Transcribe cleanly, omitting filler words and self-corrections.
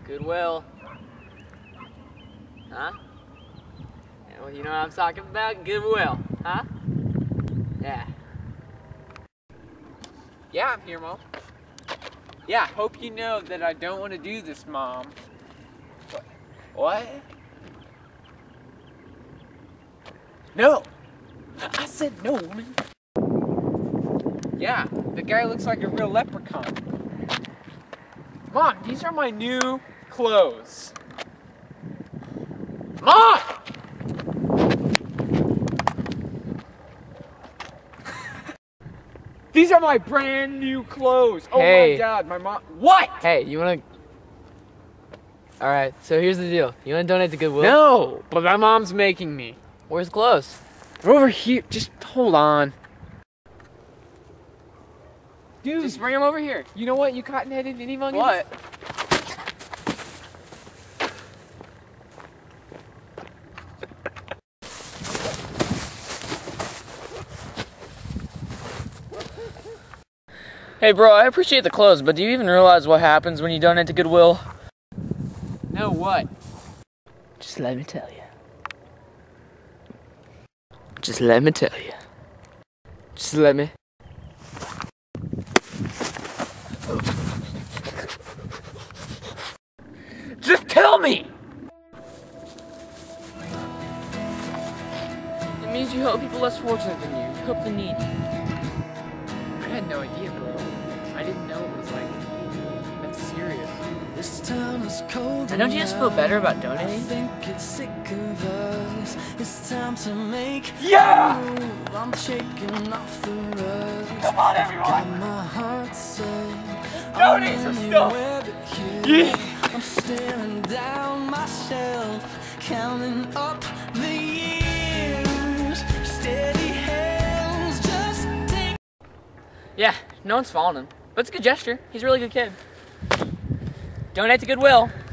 Goodwill. Huh? Yeah, well, you know what I'm talking about? Goodwill. Huh? Yeah. Yeah, I'm here, Mom. Yeah, hope you know that I don't want to do this, Mom. What? No! I said no, woman. Yeah, the guy looks like a real leprechaun. Mom, these are my new clothes. Mom! These are my brand new clothes. Oh Hey. my God, my mom. What? Hey, you wanna... Alright, so here's the deal. You wanna donate to Goodwill? No, but my mom's making me. Where's the clothes? They're over here. Just hold on. Dude, Just bring them over here. you know what, you cotton-headed ninny monkey? What? Hey bro, I appreciate the clothes, but do you even realize what happens when you donate to Goodwill? No, what? Just let me tell you. Just let me tell you. Just let me. Just tell me! It means you help people less fortunate than you. You help the needy. I had no idea, bro. I didn't know it was like that serious. This town is cold. And don't you just feel better about donating? I think it's sick of us. It's time to make Yeah! a move. I'm shaking off the rust. Come on, everyone! Got my heart set. Donate some stuff! Anywhere but here. Yeah! I'm staring down myself, counting up the years. Steady hands, just take. Yeah, no one's following him. But it's a good gesture. He's a really good kid. Donate to Goodwill.